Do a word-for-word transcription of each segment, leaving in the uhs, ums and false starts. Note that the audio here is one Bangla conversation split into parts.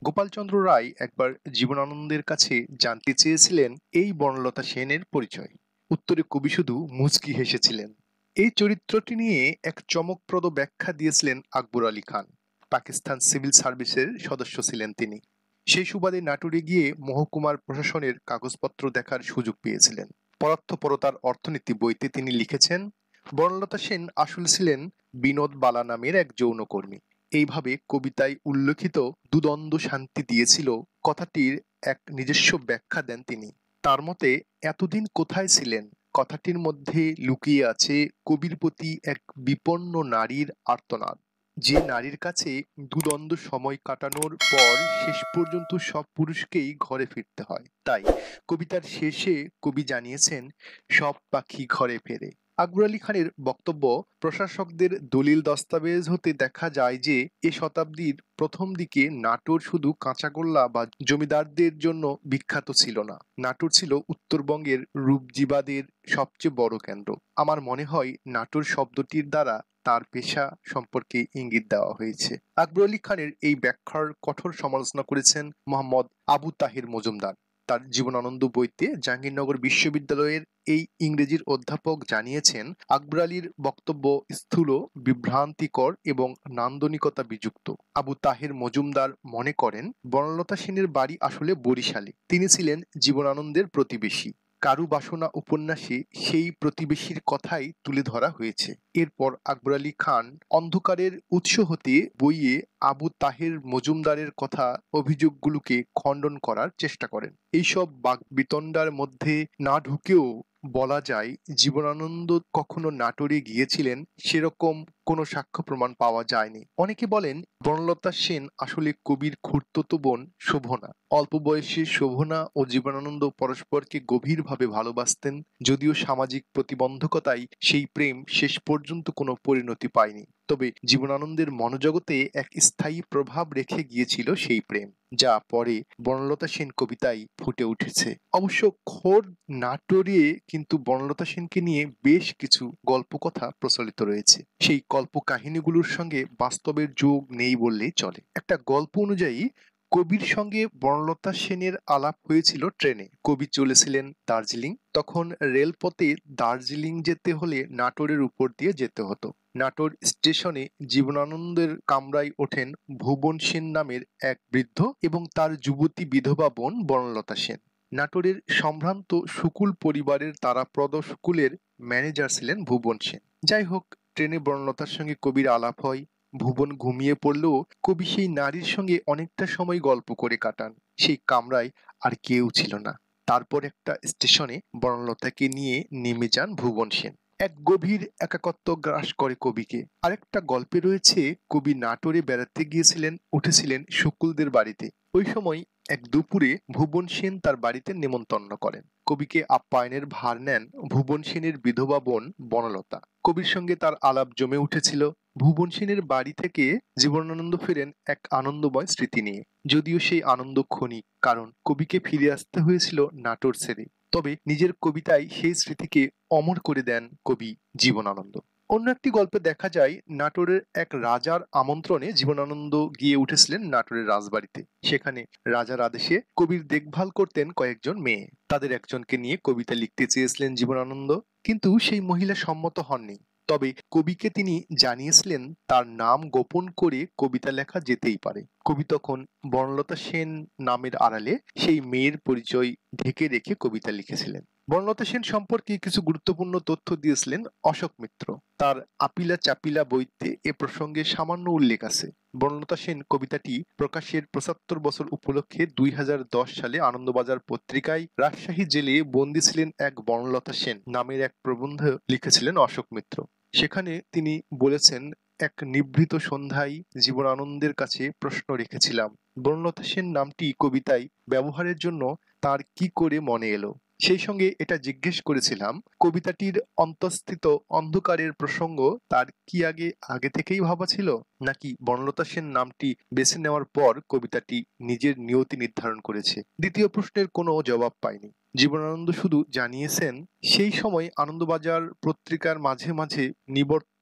গোপালচন্দ্র রায় একবার জীবনানন্দের কাছে জানতে চেয়েছিলেন এই বনলতা সেনের পরিচয়। উত্তরে কবি শুধু মুচকি হেসেছিলেন। এই চরিত্রটি নিয়ে এক চমকপ্রদ ব্যাখ্যা দিয়েছিলেন আকবর আলী খান। পাকিস্তান সিভিল সার্ভিসের সদস্য ছিলেন তিনি। সেই সুবাদে নাটোরে গিয়ে মহকুমার প্রশাসনের কাগজপত্র দেখার সুযোগ পেয়েছিলেন। পরার্থপরতার অর্থনীতি বইতে তিনি লিখেছেন, বনলতা সেন আসলে ছিলেন বিনোদ বালা নামের এক যৌনকর্মী। এইভাবে কবিতায় উল্লেখিত দুদ্বন্দ্ব শান্তি দিয়েছিল কথাটির এক নিজস্ব ব্যাখ্যা দেন তিনি। তার মতে এতদিন কোথায় ছিলেন কথাটির মধ্যে লুকিয়ে আছে কবির প্রতি এক বিপন্ন নারীর আর্তনাদ, যে নারীর কাছে দুদ্বন্দ্ব সময় কাটানোর পর শেষ পর্যন্ত সব পুরুষকেই ঘরে ফিরতে হয়। তাই কবিতার শেষে কবি জানিয়েছেন, সব পাখি ঘরে ফেরে। আকবর আলী খানের বক্তব্য, প্রশাসকদের দলিল দস্তাবেজ হতে দেখা যায় যে এ শতাব্দীর প্রথম দিকে নাটোর শুধু কাঁচাগোল্লা বা জমিদারদের জন্য বিখ্যাত ছিল না। নাটোর ছিল উত্তরবঙ্গের রূপজীবাদের সবচেয়ে বড় কেন্দ্র। আমার মনে হয় নাটোর শব্দটির দ্বারা তার পেশা সম্পর্কে ইঙ্গিত দেওয়া হয়েছে। আকবর আলী খানের এই ব্যাখ্যার কঠোর সমালোচনা করেছেন মোহাম্মদ আবু তাহির মজুমদার। তার জীবনানন্দ বইতে জাহাঙ্গীরনগর বিশ্ববিদ্যালয়ের এই ইংরেজির অধ্যাপক জানিয়েছেন, আকবর আলীর বক্তব্য স্থূল, বিভ্রান্তিকর এবং নান্দনিকতা বিযুক্ত। আবু তাহের মজুমদার মনে করেন, বনলতা সেনের বাড়ি আসলে বরিশালে। তিনি ছিলেন জীবনানন্দের প্রতিবেশী। কারু বাসনা উপন্যাসে সেই প্রতিবেশীর কথাই তুলে ধরা হয়েছে। এরপর আকবর আলী খান অন্ধকারের উৎস হতে বইয়ে আবু তাহের মজুমদারের কথা অভিযোগগুলোকে খণ্ডন করার চেষ্টা করেন। এইসব বাকবিতণ্ডার মধ্যে না ঢুকেও বলা যায়, জীবনানন্দ কখনো নাটোরে গিয়েছিলেন সেরকম কোনো সাক্ষ্য প্রমাণ পাওয়া যায়নি। অনেকে বলেন, বনলতা সেন আসলে কবির খুড়তুতো বোন শোভনা। অল্প বয়সে শোভনা ও জীবনানন্দ পরস্পরকে গভীরভাবে ভালোবাসতেন, যদিও সামাজিক প্রতিবন্ধকতায় সেই প্রেম শেষ পর্যন্ত কোনো পরিণতি পায়নি। তবে জীবনানন্দের মনোজগতে এক স্থায়ী প্রভাব রেখে গিয়েছিল সেই প্রেম, যা পরে বনলতা সেন কবিতায় ফুটে উঠেছে। অবশ্য খোদ নাটোরে কিন্তু বনলতা সেনকে নিয়ে বেশ কিছু গল্পকথা প্রচলিত রয়েছে। সেই গল্প কাহিনীগুলোর সঙ্গে বাস্তবের যোগ নেই বললেই চলে। একটা গল্প অনুযায়ী কবির সঙ্গে বনলতা সেনের আলাপ হয়েছিল ট্রেনে। কবি চলেছিলেন দার্জিলিং। তখন রেলপথে দার্জিলিং যেতে হলে নাটোরের উপর দিয়ে যেতে হতো। নাটোর স্টেশনে জীবনানন্দের কামরায় ওঠেন ভুবন সেন নামের এক বৃদ্ধ এবং তার যুবতী বিধবা বোন বনলতা সেন। নাটোরের সম্ভ্রান্ত শুকুল পরিবারের তারাপ্রদ শুকুলের ম্যানেজার ছিলেন ভুবন সেন। যাই হোক, ট্রেনে বনলতার সঙ্গে কবির আলাপ হয়। ভুবন ঘুমিয়ে পড়লেও কবি সেই নারীর সঙ্গে অনেকটা সময় গল্প করে কাটান। সেই কামরায় আর কেউ ছিল না। তারপর একটা স্টেশনে বনলতাকে নিয়ে নেমে যান ভুবন সেন। এক গভীর একাকত্ব গ্রাস করে কবিকে। আরেকটা গল্পে রয়েছে, কবি নাটোরে বেড়াতে গিয়েছিলেন, উঠেছিলেন শুকুলদের বাড়িতে। ওই সময় এক দুপুরে ভুবন সেন তার বাড়িতে নেমন্তন্ন করেন। কবিকে আপ্যায়নের ভার নেন ভুবন সেনের বিধবা বোন বনলতা। কবির সঙ্গে তার আলাপ জমে উঠেছিল। ভুবন সেনের বাড়ি থেকে জীবনানন্দ ফেরেন এক আনন্দময় স্মৃতি নিয়ে। যদিও সেই আনন্দ ক্ষণিক, কারণ কবিকে ফিরে আসতে হয়েছিল নাটোর ছেড়ে। তবে নিজের কবিতায় সেই স্মৃতিকে অমর করে দেন কবি জীবনানন্দ। অন্য একটি গল্পে দেখা যায়, নাটোরের এক রাজার আমন্ত্রণে জীবনানন্দ গিয়ে উঠেছিলেন নাটোরের রাজবাড়িতে। সেখানে রাজার আদেশে কবির দেখভাল করতেন কয়েকজন মেয়ে। তাদের একজনকে নিয়ে কবিতা লিখতে চেয়েছিলেন জীবনানন্দ, কিন্তু সেই মহিলা সম্মত হননি। তবে কবিকে তিনি জানিয়েছিলেন তার নাম গোপন করে কবিতা লেখা যেতেই পারে। কবি তখন বনলতা সেন নামের আড়ালে সেই মেয়ের পরিচয় ঢেকে রেখে কবিতা লিখেছিলেন। বনলতা সেন সম্পর্কে কিছু গুরুত্বপূর্ণ তথ্য দিয়েছিলেন অশোক মিত্র। তার আপিলা চাপিলা বইতে এ প্রসঙ্গে সামান্য উল্লেখ আছে। বনলতা সেন কবিতাটি প্রকাশের পঁচাত্তর বছর উপলক্ষে দুই হাজার দশ সালে আনন্দবাজার পত্রিকায় রাজশাহী জেলে বন্দী ছিলেন এক বনলতা সেন নামের এক প্রবন্ধ লিখেছিলেন অশোক মিত্র। সেখানে তিনি বলেছেন, এক নিভৃত সন্ধ্যায় জীবনানন্দের কাছে প্রশ্ন রেখেছিলাম, বনলতা সেন নামটি কবিতায় ব্যবহারের জন্য তার কি করে মনে এলো। সেই সঙ্গে এটা জিজ্ঞেস করেছিলাম, কবিতাটির অন্তঃস্থিত অন্ধকারের প্রসঙ্গ তার কি আগে আগে থেকেই ভাবা ছিল, নাকি বনলতা সেন নামটি বেছে নেওয়ার পর কবিতাটি নিজের নিয়তি নির্ধারণ করেছে। দ্বিতীয় প্রশ্নের কোনো জবাব পাইনি। জীবনানন্দ শুধু জানিয়েছেন, সেই সময় আনন্দবাজার পত্রিকার মাঝে মাঝে নিবর্ত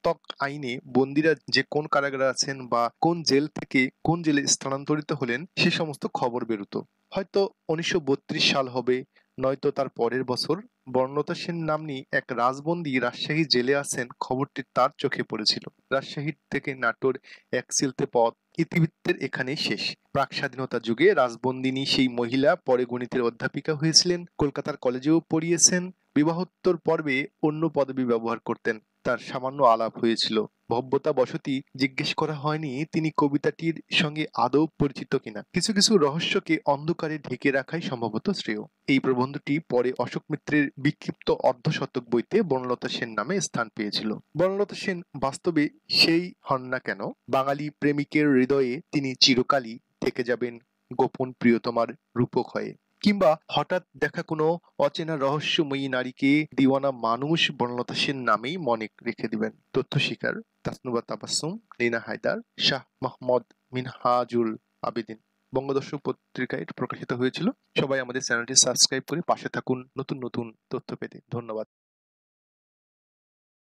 পলাতক আইনে বন্দীরা যে কোন কারাগারে আছেন বা কোন জেল থেকে কোন জেলে স্থানান্তরিত হলেন সে সমস্ত খবর বেরোতো। হয়তো উনিশশো বত্রিশ সাল হবে, নয়তো তার পরের বছর। বনলতা সেন নাম্নী এক রাজবন্দী রাজশাহী জেলে আছেন খবরটি তার চোখে পড়েছিল। রাজশাহী থেকে নাটোর এক চিলতে পথ। ইতিবৃত্তের এখানেই শেষ। প্রাক স্বাধীনতা যুগে রাজবন্দিনী সেই মহিলা পরে গণিতের অধ্যাপিকা হয়েছিলেন, কলকাতার কলেজেও পড়িয়েছেন। বিবাহোত্তর পর্বে অন্য পদবি ব্যবহার করতেন। তার সামান্য আলাপ হয়েছিল। ভব্যতা বশতই জিজ্ঞেস করা হয়নি তিনি কবিতাটির সঙ্গে আদৌ পরিচিত কিনা। কিছু কিছু রহস্যকে অন্ধকারে ঢেকে রাখাই সম্ভবত শ্রেয়। এই প্রবন্ধটি পরে অশোক মিত্রের বিক্ষিপ্ত অর্ধশতক বইতে বনলতা সেন নামে স্থান পেয়েছিল। বনলতা সেন বাস্তবে সেই হন না কেন, বাঙালি প্রেমিকের হৃদয়ে তিনি চিরকালই থেকে যাবেন গোপন প্রিয়তমার রূপক হয়ে। কিংবা হঠাৎ দেখা কোনো অচেনা রহস্যময়ী নারীকে দিওয়ানা মানুষ বনলতা সেন নামেই মনে রেখে দিবেন। তথ্য শিকার তাসনুবা তাবাসসুম, লীনা হায়দার, শাহ মোহাম্মদ মিনহাজুল আবেদিন। বঙ্গদর্শক পত্রিকায় এটা প্রকাশিত হয়েছিল। সবাই আমাদের চ্যানেলটি সাবস্ক্রাইব করে পাশে থাকুন নতুন নতুন তথ্য পেতে। ধন্যবাদ।